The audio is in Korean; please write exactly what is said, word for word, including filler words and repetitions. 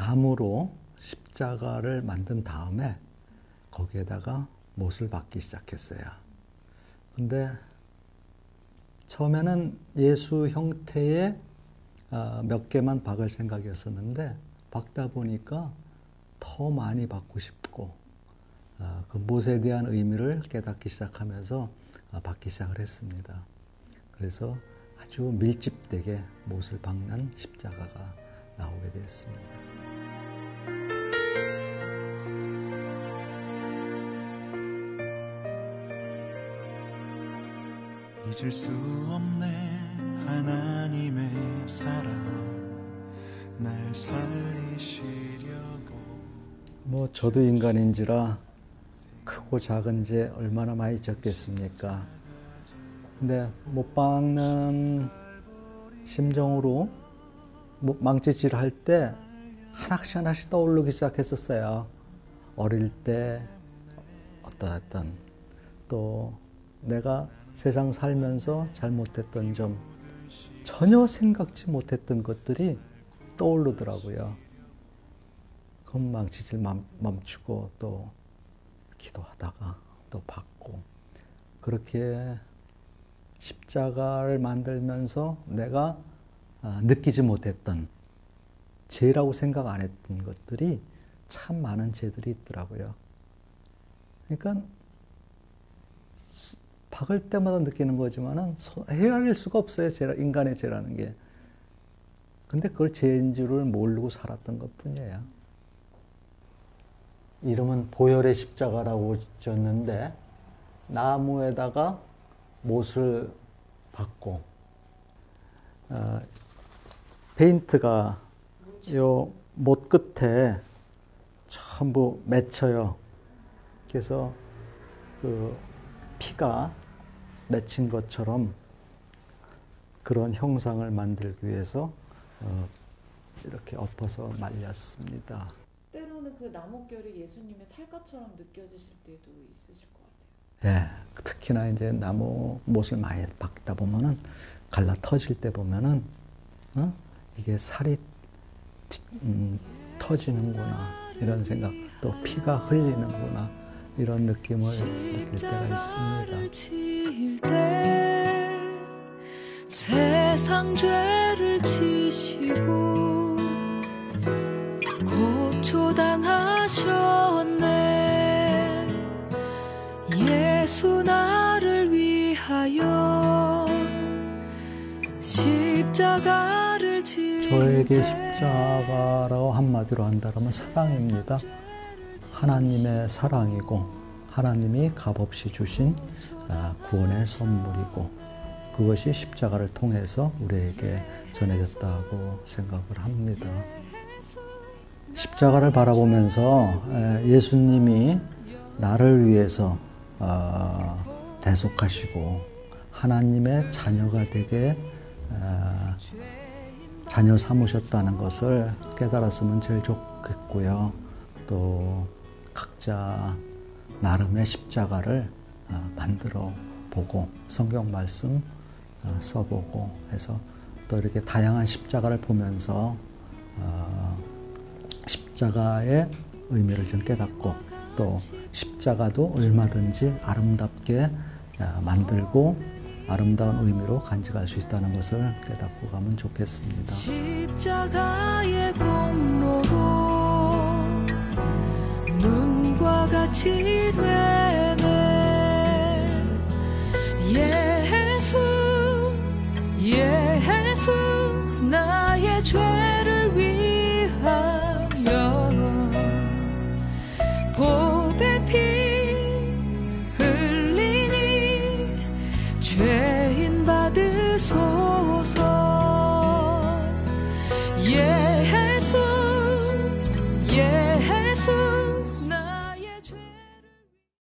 나무로 십자가를 만든 다음에 거기에다가 못을 박기 시작했어요. 근데 처음에는 예수 형태의 몇 개만 박을 생각이었었는데 박다 보니까 더 많이 박고 싶고 그 못에 대한 의미를 깨닫기 시작하면서 박기 시작을 했습니다. 그래서 아주 밀집되게 못을 박는 십자가가 나오게 되었습니다. 잊을 수 없네 하나님의 사랑 날 살리시려고. 뭐 저도 인간인지라 크고 작은 죄 얼마나 많이 졌겠습니까? 근데 못 박는 심정으로 망치질 할 때 하나씩 하나씩 떠오르기 시작했었어요. 어릴 때 어떠했던, 또 내가 세상 살면서 잘못했던 점, 전혀 생각지 못했던 것들이 떠오르더라고요. 그럼 망치질 멈추고 또 기도하다가 또 받고, 그렇게 십자가를 만들면서 내가 느끼지 못했던 죄라고 생각 안 했던 것들이 참 많은 죄들이 있더라고요. 그러니까 박을 때마다 느끼는 거지만은 헤아릴 수가 없어요. 죄라, 인간의 죄라는 게. 근데 그걸 죄인 줄을 모르고 살았던 것뿐이에요. 이름은 보혈의 십자가라고 지었는데 나무에다가 못을 박고, 어, 페인트가 요 못 끝에 전부 맺혀요. 그래서 그 피가 맺힌 것처럼 그런 형상을 만들기 위해서 어, 이렇게 엎어서 말렸습니다. 때로는 그 나뭇결이 예수님의 살갗처럼 느껴지실 때도 있으실 것 같아요. 예, 특히나 이제 나무 못을 많이 박다 보면은 갈라 터질 때 보면은 어? 이게 살이 음, 터지는구나 이런 생각, 또 피가 흘리는구나 이런 느낌을 느낄 때가 있습니다. 세상 죄를 지시고 고초당하셨네. 예수 나를 위하여 십자가를 지 저에게 십자가라고 한마디로 한다면 사랑입니다. 하나님의 사랑이고 하나님이 값없이 주신 구원의 선물이고, 그것이 십자가를 통해서 우리에게 전해졌다고 생각을 합니다. 십자가를 바라보면서 예수님이 나를 위해서 대속하시고 하나님의 자녀가 되게 자녀 삼으셨다는 것을 깨달았으면 제일 좋겠고요. 또 각자 나름의 십자가를 만들어 보고 성경 말씀 써보고 해서 또 이렇게 다양한 십자가를 보면서 십자가의 의미를 좀 깨닫고, 또 십자가도 얼마든지 아름답게 만들고 아름다운 의미로 간직할 수 있다는 것을 깨닫고 가면 좋겠습니다. 십자가의 공로로 눈과 같이 되네. 예수 예수 나의 죄를 위하여 보배 피 흘리니 죄인 받으소서. 예